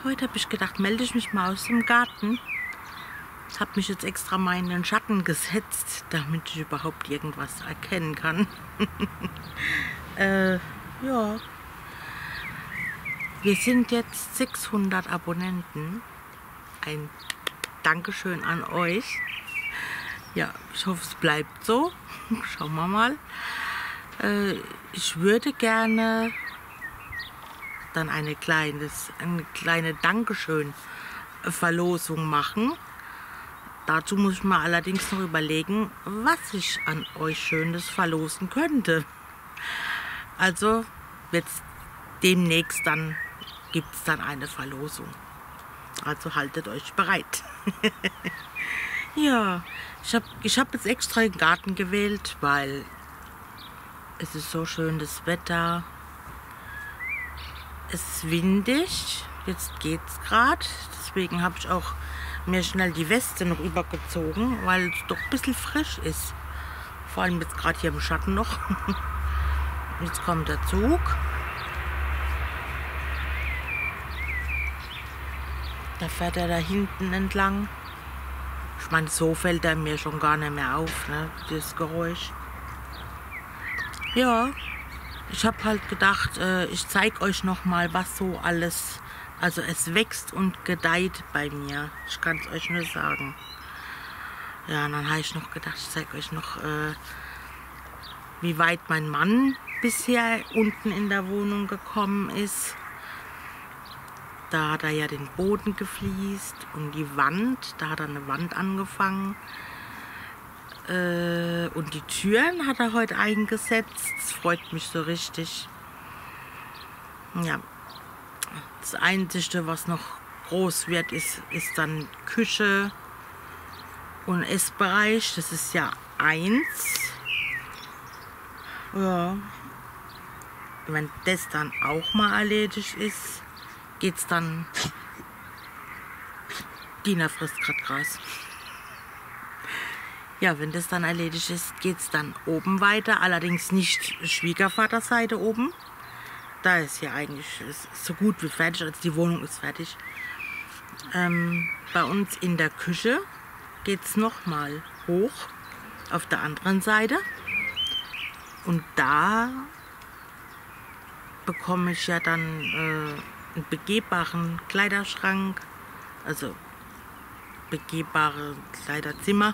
heute habe ich gedacht, melde ich mich mal aus dem Garten. Habe mich jetzt extra mal in den Schatten gesetzt, damit ich überhaupt irgendwas erkennen kann. Ja. Wir sind jetzt 600 Abonnenten. Ein Dankeschön an euch. Ja, ich hoffe, es bleibt so. Schauen wir mal. Ich würde gerne dann eine kleine Dankeschön-Verlosung machen. Dazu muss ich mir allerdings noch überlegen, was ich an euch Schönes verlosen könnte. Also jetzt demnächst dann gibt es dann eine Verlosung. Also haltet euch bereit. Ja, ich hab jetzt extra den Garten gewählt, weil es ist so schön das Wetter. Es ist windig, jetzt geht's gerade. Deswegen habe ich auch mir schnell die Weste noch übergezogen, weil es doch ein bisschen frisch ist. Vor allem jetzt gerade hier im Schatten noch. Jetzt kommt der Zug. Da fährt er da hinten entlang. Ich meine, so fällt er mir schon gar nicht mehr auf, ne, das Geräusch. Ja, ich habe halt gedacht, ich zeige euch noch mal, was so alles, also es wächst und gedeiht bei mir. Ich kann es euch nur sagen. Ja, und dann habe ich noch gedacht, ich zeige euch noch, wie weit mein Mann bisher unten in der Wohnung gekommen ist. Da hat er ja den Boden gefliest und die Wand, da hat er eine Wand angefangen. Und die Türen hat er heute eingesetzt. Das freut mich so richtig. Ja, das Einzige, was noch groß wird, ist dann Küche und Essbereich. Das ist ja 1. Ja. Wenn das dann auch mal erledigt ist, geht's dann. Dina frisst gerade Gras. Ja, wenn das dann erledigt ist, geht's dann oben weiter. Allerdings nicht Schwiegervaterseite oben. Da ist ja eigentlich so gut wie fertig, also die Wohnung ist fertig. Bei uns in der Küche geht's noch mal hoch auf der anderen Seite. Und da bekomme ich ja dann einen begehbaren Kleiderschrank, also begehbare Kleiderzimmer,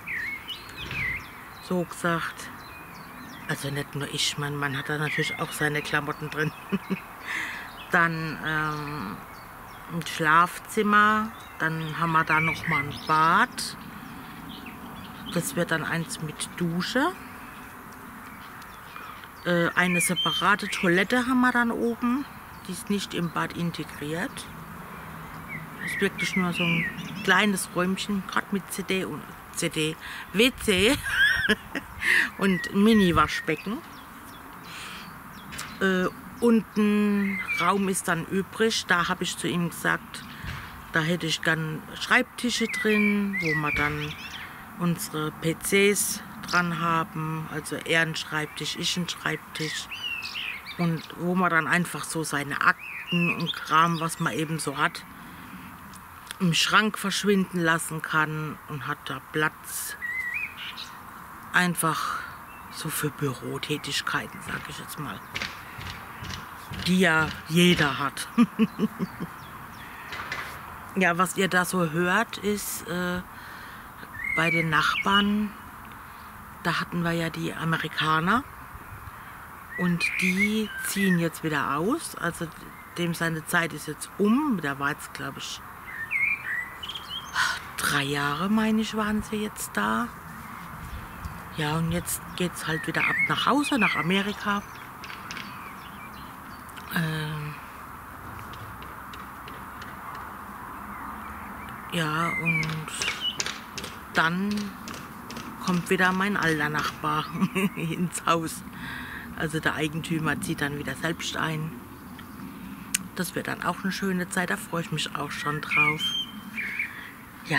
so gesagt. Also nicht nur ich, mein Mann hat da natürlich auch seine Klamotten drin. Dann ein Schlafzimmer, dann haben wir da noch mal ein Bad. Das wird dann eins mit Dusche. Eine separate Toilette haben wir dann oben. Die ist nicht im Bad integriert. Das ist wirklich nur so ein kleines Räumchen, gerade mit WC und Mini-Waschbecken. Unten Raum ist dann übrig. Da habe ich zu ihm gesagt, da hätte ich gern Schreibtische drin, wo wir dann unsere PCs dran haben. Also er einen Schreibtisch, ich einen Schreibtisch. Und wo man dann einfach so seine Akten und Kram, was man eben so hat, im Schrank verschwinden lassen kann und hat da Platz einfach so für Bürotätigkeiten, sage ich jetzt mal, die ja jeder hat. Ja, was ihr da so hört, ist bei den Nachbarn, da hatten wir ja die Amerikaner und die ziehen jetzt wieder aus, also dem seine Zeit ist jetzt um, da war jetzt glaube ich 3 Jahre, meine ich, waren sie jetzt da. Ja, und jetzt geht es halt wieder ab nach Hause, nach Amerika. Ja, und dann kommt wieder mein alter Nachbar ins Haus. Also der Eigentümer zieht dann wieder selbst ein. Das wird dann auch eine schöne Zeit, da freue ich mich auch schon drauf. Ja,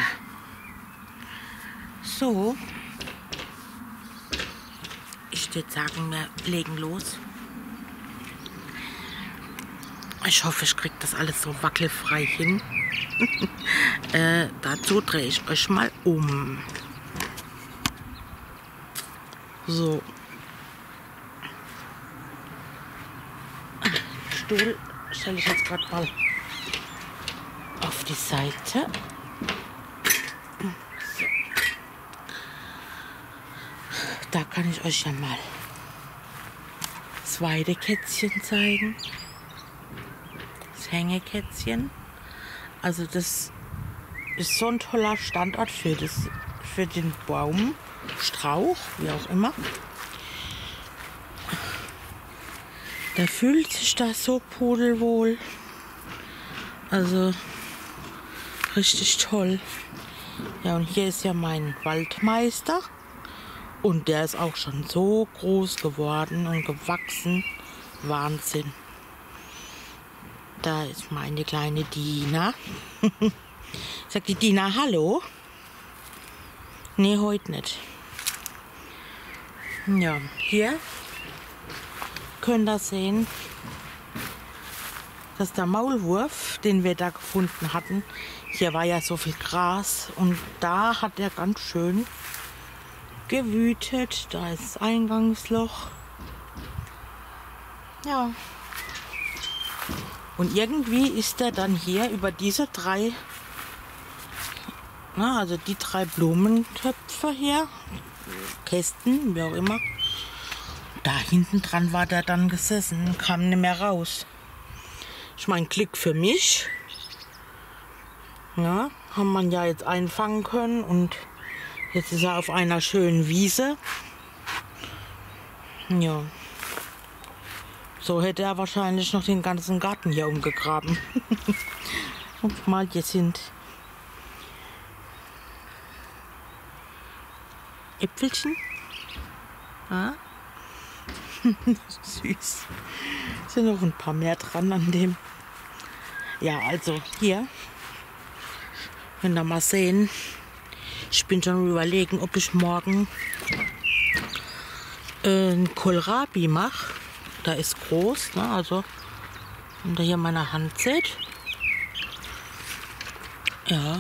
so, ich würde sagen, wir legen los. Ich hoffe, ich kriege das alles so wackelfrei hin. Dazu drehe ich euch mal um. So. Stuhl stelle ich jetzt gerade mal auf die Seite. So. Da kann ich euch ja mal das Weidekätzchen zeigen. Das Hängekätzchen. Also das ist so ein toller Standort für den Baum, Strauch, wie auch immer. Der fühlt sich da so pudelwohl. Also richtig toll. Ja, und hier ist ja mein Waldmeister. Und der ist auch schon so groß geworden und gewachsen. Wahnsinn. Da ist meine kleine Dina. Sagt die Dina Hallo? Nee, heute nicht. Ja, hier könnt ihr sehen, dass der Maulwurf, den wir da gefunden hatten, hier war ja so viel Gras und da hat er ganz schön gewütet. Da ist das Eingangsloch. Ja. Und irgendwie ist er dann hier über diese also die 3 Blumentöpfe hier, Kästen, wie auch immer. Da hinten dran war der dann gesessen und kam nicht mehr raus. Ich meine, Glück für mich. Ja, haben man ja jetzt einfangen können und jetzt ist er auf einer schönen Wiese. Ja. So hätte er wahrscheinlich noch den ganzen Garten hier umgegraben. Und mal, hier sind Äpfelchen. Ja. Süß. Sind noch ein paar mehr dran an dem. Ja, also hier. Könnt ihr mal sehen. Ich bin schon überlegen, ob ich morgen ein Kohlrabi mache. Da ist groß, ne? Also, wenn ihr hier meine Hand seht. Ja.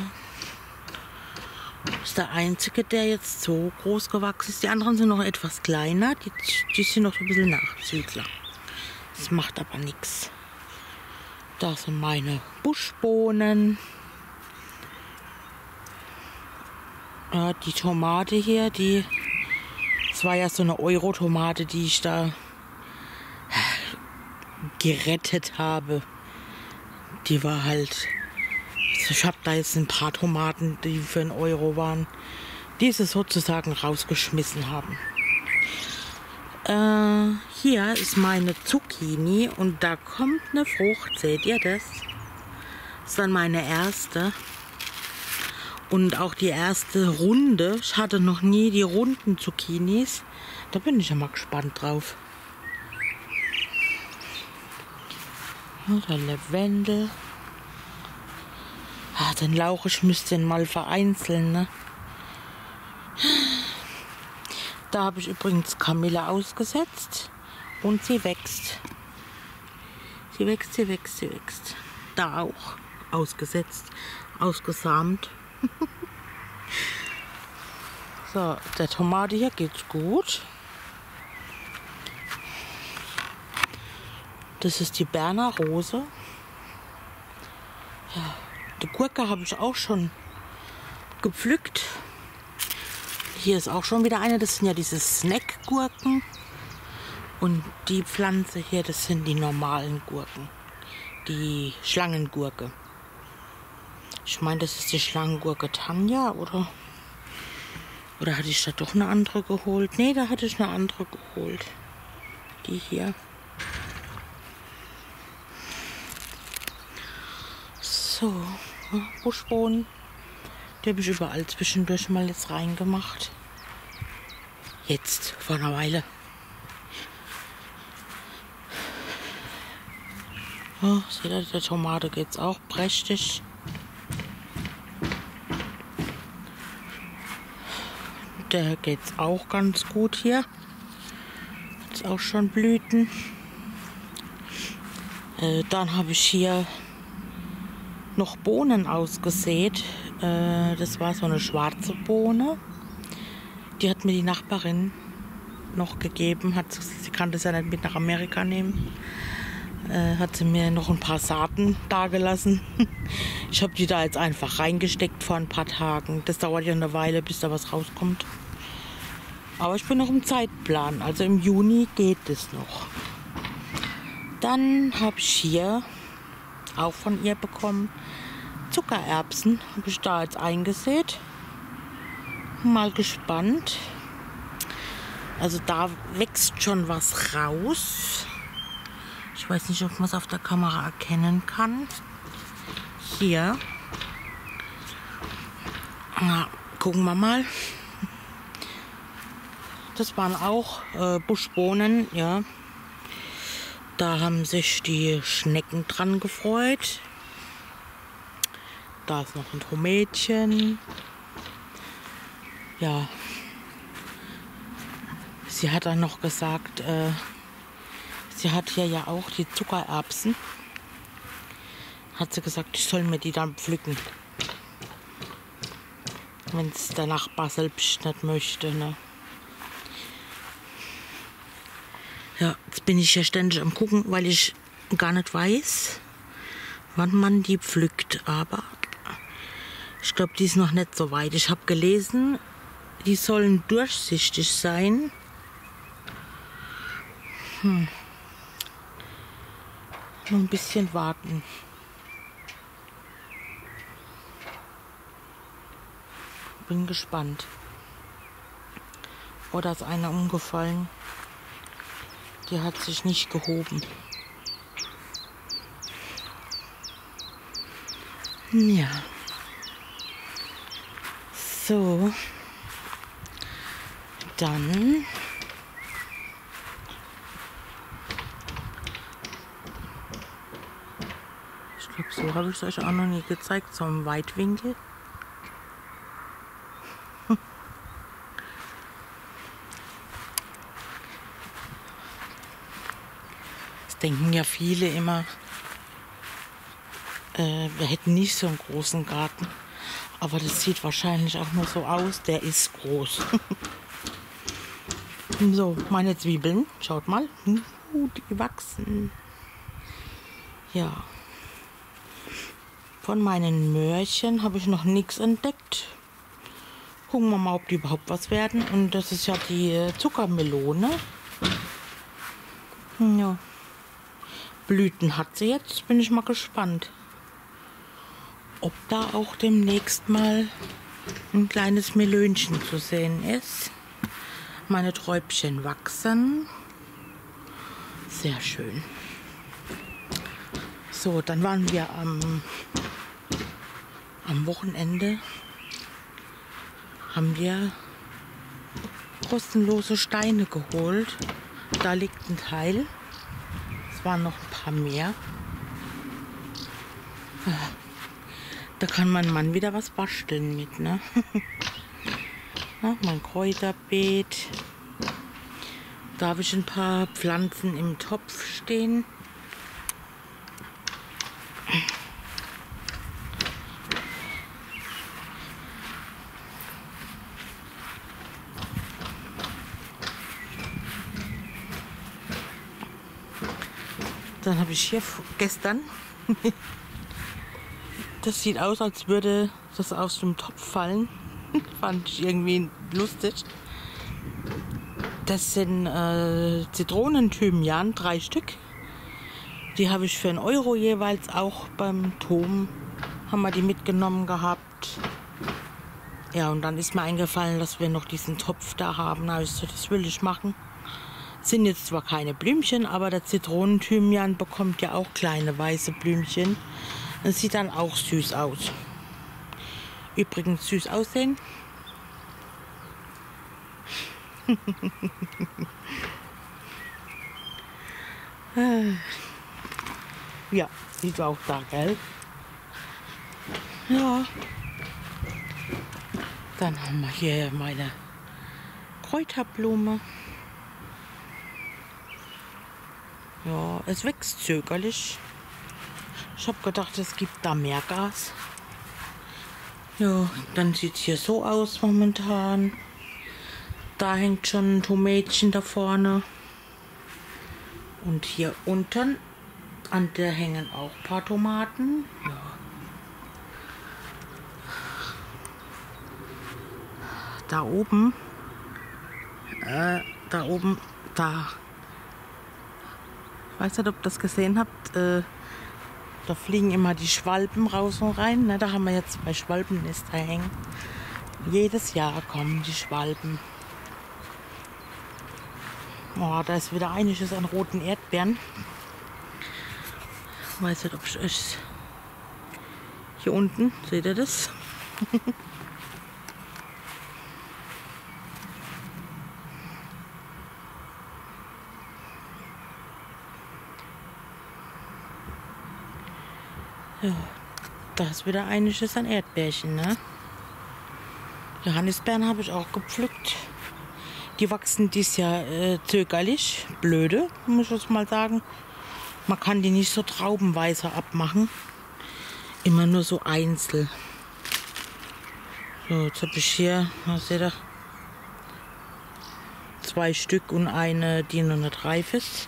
Ist der einzige, der jetzt so groß gewachsen ist. Die anderen sind noch etwas kleiner. Die sind noch ein bisschen Nachzügler. Das macht aber nichts. Da sind meine Buschbohnen. Ja, die Tomate hier, das war ja so eine Euro-Tomate, die ich da gerettet habe. Die war halt, ich habe da jetzt ein paar Tomaten, die für 1 Euro waren, die sie sozusagen rausgeschmissen haben. Hier ist meine Zucchini und da kommt eine Frucht, seht ihr das? Das ist dann meine erste. Und auch die erste Runde. Ich hatte noch nie die runden Zucchinis. Da bin ich ja mal gespannt drauf. Der Lavendel. Den Lauch, ich müsste den mal vereinzeln. Ne? Da habe ich übrigens Kamille ausgesetzt. Und sie wächst. Sie wächst, sie wächst, sie wächst. Da auch ausgesetzt, ausgesamt. So, der Tomate hier geht's gut. Das ist die Berner Rose. Ja, die Gurke habe ich auch schon gepflückt. Hier ist auch schon wieder eine. Das sind ja diese Snack-Gurken. Und die Pflanze hier, das sind die normalen Gurken. Die Schlangengurke. Ich meine, das ist die Schlangengurke Tanja, oder hatte ich da doch eine andere geholt? Nee, da hatte ich eine andere geholt. Die hier. So, Buschbohnen. Die habe ich überall zwischendurch mal jetzt reingemacht. Jetzt, vor einer Weile. Oh, seht ihr, der Tomate geht's auch prächtig. Der geht's auch ganz gut hier. Hat auch schon Blüten. Dann habe ich hier noch Bohnen ausgesät. Das war so eine schwarze Bohne. Die hat mir die Nachbarin noch gegeben. Sie kann das ja nicht mit nach Amerika nehmen. Hat sie mir noch ein paar Saaten dagelassen. Ich habe die da jetzt einfach reingesteckt vor ein paar Tagen. Das dauert ja eine Weile, bis da was rauskommt. Aber ich bin noch im Zeitplan. Also im Juni geht es noch. Dann habe ich hier auch von ihr bekommen Zuckererbsen. Habe ich da jetzt eingesät. Mal gespannt. Also da wächst schon was raus. Ich weiß nicht, ob man es auf der Kamera erkennen kann. Hier. Na, gucken wir mal. Das waren auch Buschbohnen, ja. Da haben sich die Schnecken dran gefreut. Da ist noch ein Tomätchen. Ja. Sie hat dann noch gesagt, sie hat hier ja auch die Zuckererbsen. Hat sie gesagt, ich soll mir die dann pflücken. Wenn es der Nachbar selbst nicht möchte, ne? Ja, jetzt bin ich hier ständig am Gucken, weil ich gar nicht weiß, wann man die pflückt. Aber ich glaube, die ist noch nicht so weit. Ich habe gelesen, die sollen durchsichtig sein. Nur ein bisschen warten. Bin gespannt. Oder ist einer umgefallen? Die hat sich nicht gehoben. Ja. So. Dann. Ich glaube, so habe ich es euch auch noch nie gezeigt, so im Weitwinkel. Denken ja viele immer, wir hätten nicht so einen großen Garten. Aber das sieht wahrscheinlich auch nur so aus. Der ist groß. So, meine Zwiebeln. Schaut mal. Die wachsen. Ja. Von meinen Möhrchen habe ich noch nichts entdeckt. Gucken wir mal, ob die überhaupt was werden. Und das ist ja die Zuckermelone. Ja. Blüten hat sie jetzt, bin ich mal gespannt, ob da auch demnächst mal ein kleines Melönchen zu sehen ist. Meine Träubchen wachsen. Sehr schön. So, dann waren wir am Wochenende, haben wir kostenlose Steine geholt. Da liegt ein Teil. Es waren noch ein paar mehr. Da kann mein Mann wieder was basteln mit, ne? Ja, mein Kräuterbeet. Da habe ich ein paar Pflanzen im Topf stehen. Dann habe ich hier gestern, das sieht aus, als würde das aus dem Topf fallen. Fand ich irgendwie lustig. Das sind Zitronenthymian, 3 Stück. Die habe ich für 1 Euro jeweils auch beim Tom, haben wir die mitgenommen gehabt. Ja, und dann ist mir eingefallen, dass wir noch diesen Topf da haben. Da habe ich gesagt, das will ich machen. Sind jetzt zwar keine Blümchen, aber der Zitronenthymian bekommt ja auch kleine weiße Blümchen. Das sieht dann auch süß aus. Übrigens süß aussehen. Ja, sieht auch da, gell? Ja. Dann haben wir hier meine Kräuterblume. Ja, es wächst zögerlich. Ich habe gedacht, es gibt da mehr Gas. Ja, dann sieht es hier so aus momentan. Da hängt schon ein Tomätchen da vorne. Und hier unten an der hängen auch ein paar Tomaten. Ja. Da oben, da. Ich weiß nicht, ob ihr das gesehen habt. Da fliegen immer die Schwalben raus und rein. Ne? Da haben wir jetzt 2 Schwalbennester hängen. Jedes Jahr kommen die Schwalben. Oh, da ist wieder einiges an roten Erdbeeren. Ich weiß nicht, ob ich euch... Hier unten, seht ihr das? Ja, da ist wieder einiges an Erdbeerchen, ne? Johannisbeeren habe ich auch gepflückt. Die wachsen dieses Jahr zögerlich, blöde, muss ich jetzt mal sagen. Man kann die nicht so traubenweise abmachen. Immer nur so einzeln. So, jetzt habe ich hier, was seht ihr? 2 Stück und eine, die noch nicht reif ist.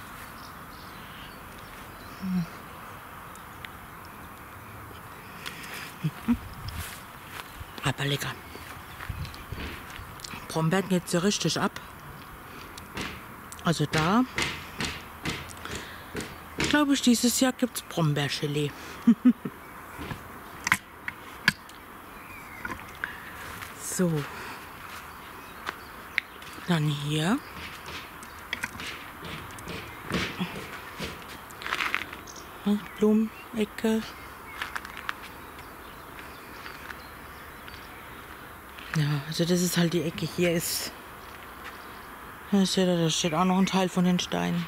Aber lecker. Brombeeren geht so richtig ab. Also da, glaube ich, dieses Jahr gibt es Brombeergelee. So. Dann hier. Blumenecke. Ja, also das ist halt die Ecke. Hier ist, da steht auch noch ein Teil von den Steinen.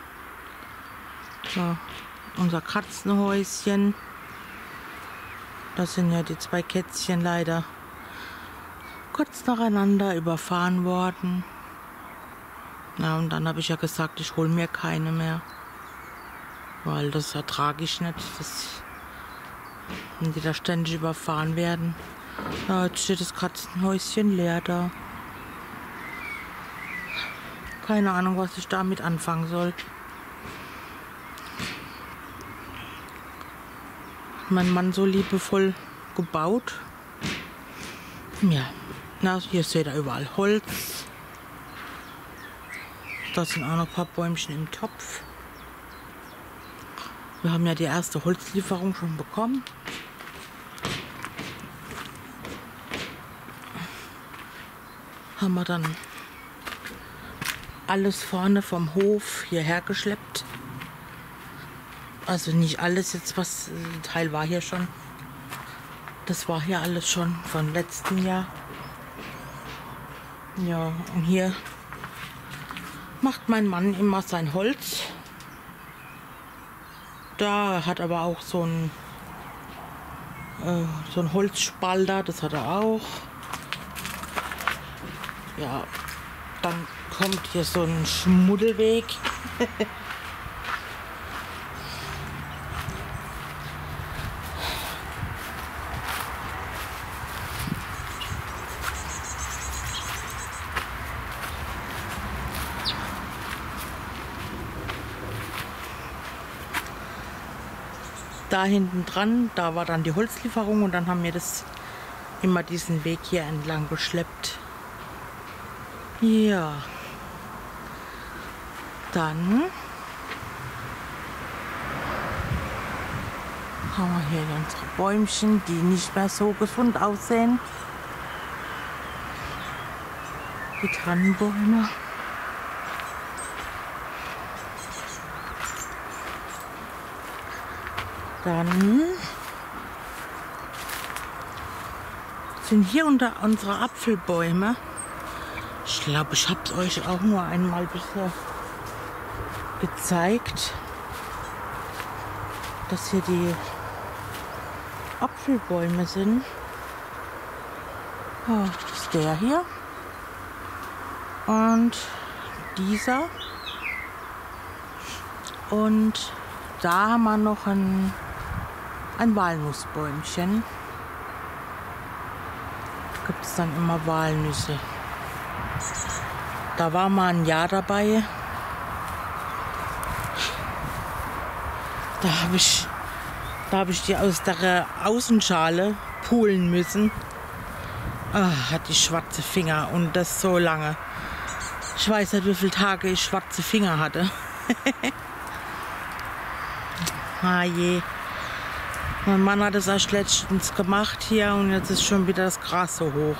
So, unser Katzenhäuschen. Das sind ja die 2 Kätzchen leider kurz nacheinander überfahren worden. Ja, und dann habe ich ja gesagt, ich hole mir keine mehr. Weil das ertrage ich nicht, wenn die da ständig überfahren werden. Ja, jetzt steht das Katzenhäuschen leer da. Keine Ahnung, was ich damit anfangen soll. Mein Mann so liebevoll gebaut. Ja, na, hier seht ihr überall Holz. Da sind auch noch ein paar Bäumchen im Topf. Wir haben ja die erste Holzlieferung schon bekommen. Haben wir dann alles vorne vom Hof hierher geschleppt. Also nicht alles jetzt, was ein Teil war hier schon. Das war hier alles schon von letztem Jahr. Ja, und hier macht mein Mann immer sein Holz. Da hat aber auch so ein Holzspalter, das hat er auch. Ja, dann kommt hier so ein Schmuddelweg. Da hinten dran, da war dann die Holzlieferung und dann haben wir das immer diesen Weg hier entlang geschleppt. Ja, dann haben wir hier unsere Bäumchen, die nicht mehr so gesund aussehen. Die Tannenbäume. Dann sind hier unter unsere Apfelbäume. Ich glaube, ich habe es euch auch nur einmal bisher gezeigt, dass hier die Apfelbäume sind. Oh, das ist der hier. Und dieser. Und da haben wir noch einen ein Walnussbäumchen. Gibt es dann immer Walnüsse. Da war mal ein Jahr dabei. Da hab ich die aus der Außenschale pulen müssen. Hat die schwarze Finger und das so lange. Ich weiß nicht, wie viele Tage ich schwarze Finger hatte. Je. Mein Mann hat es erst letztens gemacht hier und jetzt ist schon wieder das Gras so hoch.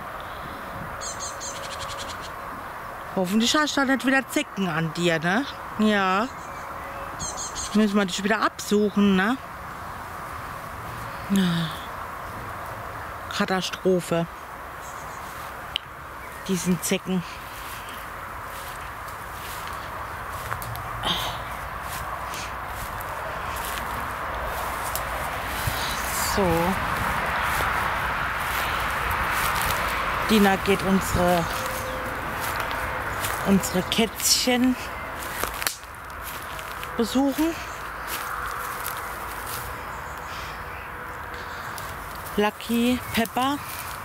Hoffentlich hast du da nicht wieder Zecken an dir, ne? Ja. Müssen wir dich wieder absuchen, ne? Katastrophe. Diesen Zecken. So. Dina geht unsere Kätzchen besuchen. Lucky, Pepper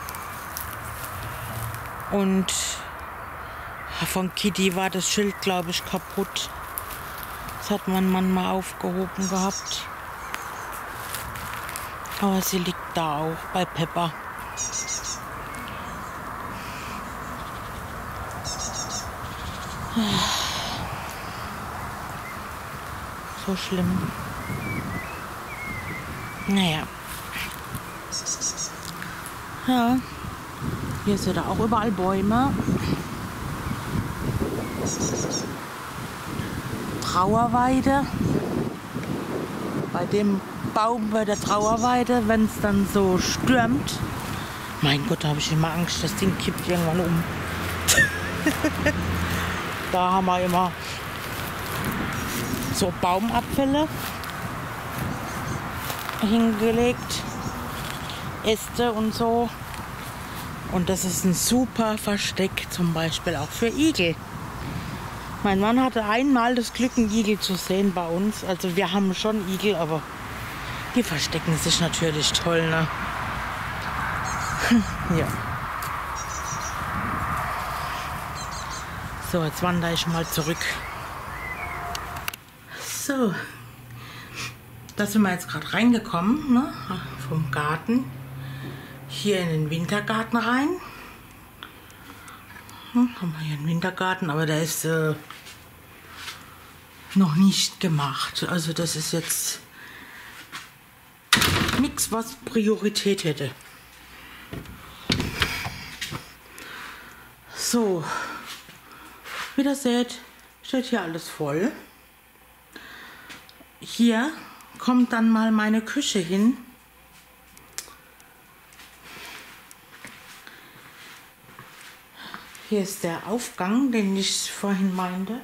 und von Kitty war das Schild, glaube ich, kaputt. Das hat mein Mann mal aufgehoben gehabt. Aber sie liegt da auch bei Pepper. So schlimm. Naja. Ja. Hier sind da auch überall Bäume. Trauerweide. Bei dem Baum bei der Trauerweide, wenn es dann so stürmt. Mein Gott, da habe ich immer Angst, das Ding kippt irgendwann um. Da haben wir immer so Baumabfälle hingelegt, Äste und so. Und das ist ein super Versteck, zum Beispiel auch für Igel. Mein Mann hatte einmal das Glück, einen Igel zu sehen bei uns. Also wir haben schon Igel, aber die verstecken sich natürlich toll, ne? Ja. So, jetzt wandere ich mal zurück. So, da sind wir jetzt gerade reingekommen, ne? Vom Garten. Hier in den Wintergarten rein. Haben wir hier einen Wintergarten, aber der ist noch nicht gemacht. Also das ist jetzt nichts, was Priorität hätte. So, wie ihr seht, steht hier alles voll. Hier kommt dann mal meine Küche hin. Hier ist der Aufgang, den ich vorhin meinte.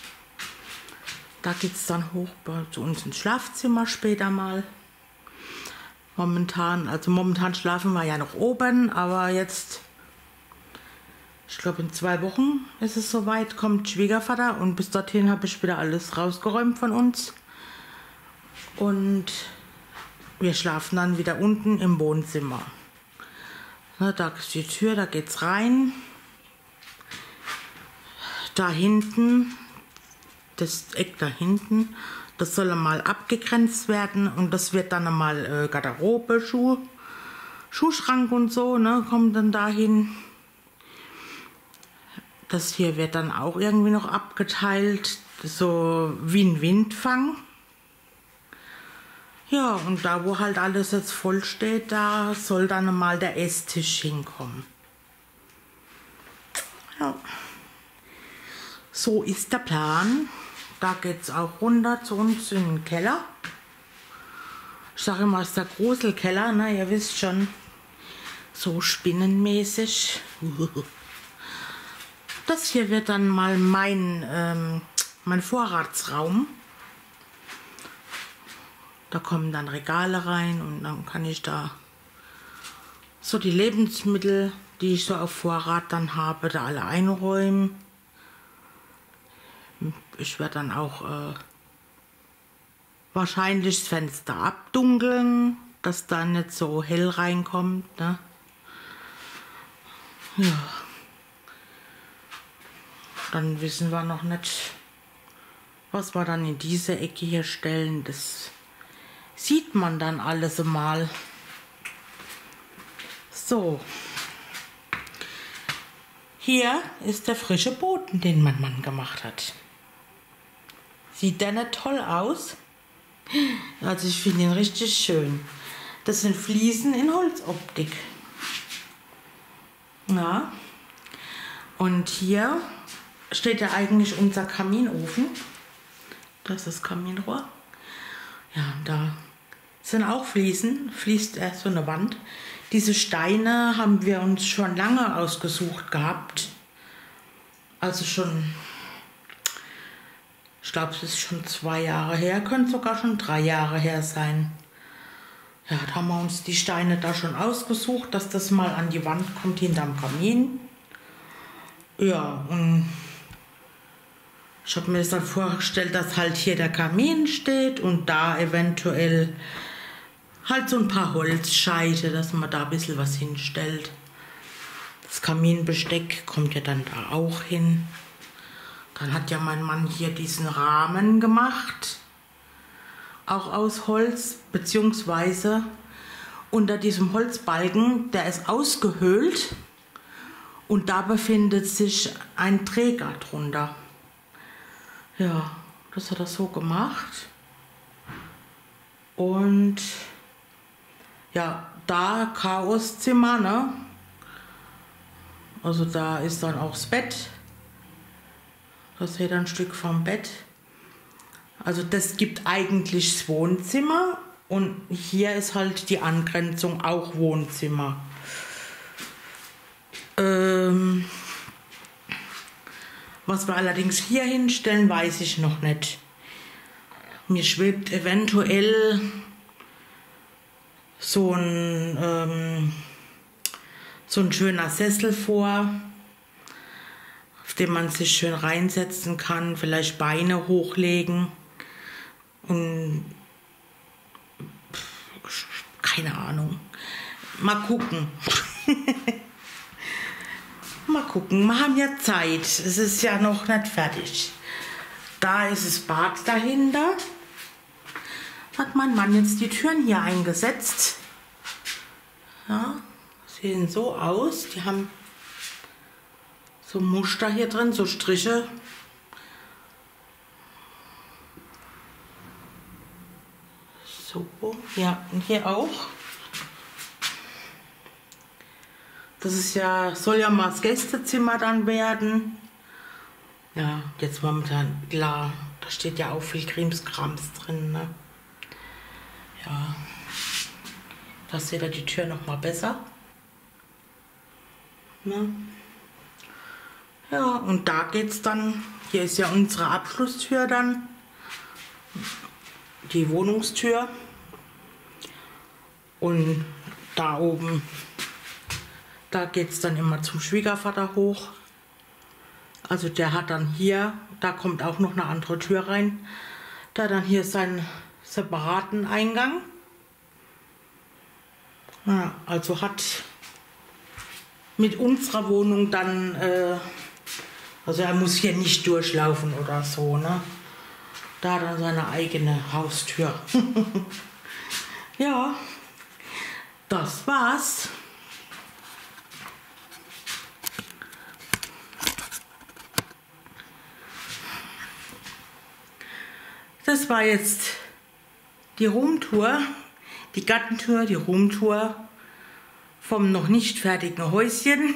Da geht es dann hoch zu uns ins Schlafzimmer später mal. Momentan schlafen wir ja noch oben, aber jetzt, ich glaube in 2 Wochen ist es soweit, kommt Schwiegervater und bis dorthin habe ich wieder alles rausgeräumt von uns. Und wir schlafen dann wieder unten im Wohnzimmer. Na, da ist die Tür, da geht's rein. Da hinten, das Eck da hinten, das soll mal abgegrenzt werden und das wird dann mal Garderobe, Schuhschrank und so, ne, kommt dann dahin. Das hier wird dann auch irgendwie noch abgeteilt, so wie ein Windfang. Ja, und da wo halt alles jetzt voll steht, da soll dann mal der Esstisch hinkommen. Ja. So ist der Plan. Da geht es auch runter zu uns in den Keller. Ich sage immer, es ist der Gruselkeller, ne? Ihr wisst schon, so spinnenmäßig. Das hier wird dann mal mein Vorratsraum. Da kommen dann Regale rein und dann kann ich da so die Lebensmittel, die ich so auf Vorrat dann habe, da alle einräumen. Ich werde dann auch wahrscheinlich das Fenster abdunkeln, dass da nicht so hell reinkommt, ne? Ja. Dann wissen wir noch nicht, was wir dann in diese Ecke hier stellen. Das sieht man dann alles mal. So. Hier ist der frische Boden, den mein Mann gemacht hat. Sieht der nicht toll aus? Also ich finde ihn richtig schön. Das sind Fliesen in Holzoptik. Ja. Und hier steht ja eigentlich unser Kaminofen. Das ist das Kaminrohr. Ja, da sind auch Fliesen. Fließt so eine Wand. Diese Steine haben wir uns schon lange ausgesucht gehabt. Also schon, ich glaube, es ist schon 2 Jahre her, könnte sogar schon 3 Jahre her sein. Ja, da haben wir uns die Steine da schon ausgesucht, dass das mal an die Wand kommt hinterm Kamin. Ja, und ich habe mir das dann vorgestellt, dass halt hier der Kamin steht und da eventuell halt so ein paar Holzscheite, dass man da ein bisschen was hinstellt. Das Kaminbesteck kommt ja dann da auch hin. Dann hat ja mein Mann hier diesen Rahmen gemacht. Auch aus Holz, beziehungsweise unter diesem Holzbalken, der ist ausgehöhlt. Und da befindet sich ein Träger drunter. Ja, das hat er so gemacht. Und ja, da Chaoszimmer, ne? Also da ist dann auch das Bett. Das seht ihr ein Stück vom Bett. Also das gibt eigentlich das Wohnzimmer. Und hier ist halt die Angrenzung auch Wohnzimmer. Was wir allerdings hier hinstellen, weiß ich noch nicht. Mir schwebt eventuell so ein schöner Sessel vor, auf dem man sich schön reinsetzen kann, vielleicht Beine hochlegen und keine Ahnung. Mal gucken. Mal gucken, wir haben ja Zeit. Es ist ja noch nicht fertig. Da ist das Bad dahinter. Hat mein Mann jetzt die Türen hier eingesetzt. Ja, sehen so aus. Die haben so Muster hier drin, so Striche. So, ja, und hier auch. Das ist ja, soll ja mal das Gästezimmer dann werden. Ja, jetzt momentan, klar, da steht ja auch viel Krimskrams drin, ne? Ja, da seht ihr die Tür noch mal besser. Ne? Ja, und da geht's dann, hier ist ja unsere Abschlusstür dann, die Wohnungstür. Und da oben, da geht's dann immer zum Schwiegervater hoch. Also der hat dann hier, da kommt auch noch eine andere Tür rein. Da dann hier seinen separaten Eingang. Ja, also hat mit unserer Wohnung dann, also er muss hier nicht durchlaufen oder so, ne? Da hat er seine eigene Haustür. Ja, das war's. Das war jetzt die Roomtour, die Gartentour, die Roomtour vom noch nicht fertigen Häuschen.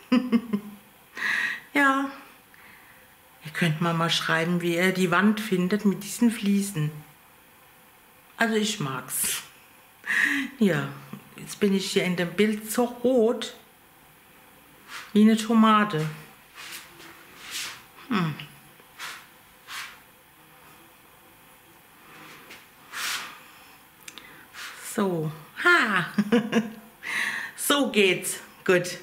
Ja, ihr könnt mal schreiben, wie ihr die Wand findet mit diesen Fliesen. Also ich mag's. Ja, jetzt bin ich hier in dem Bild so rot wie eine Tomate. So, ha, so geht's. Gut.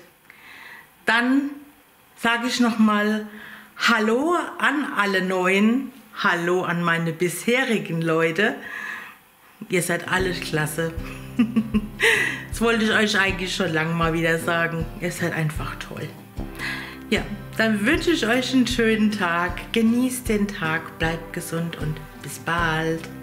Dann sage ich noch mal Hallo an alle Neuen. Hallo an meine bisherigen Leute. Ihr seid alle klasse. Das wollte ich euch eigentlich schon lange mal wieder sagen. Ihr seid einfach toll. Ja, dann wünsche ich euch einen schönen Tag. Genießt den Tag, bleibt gesund und bis bald.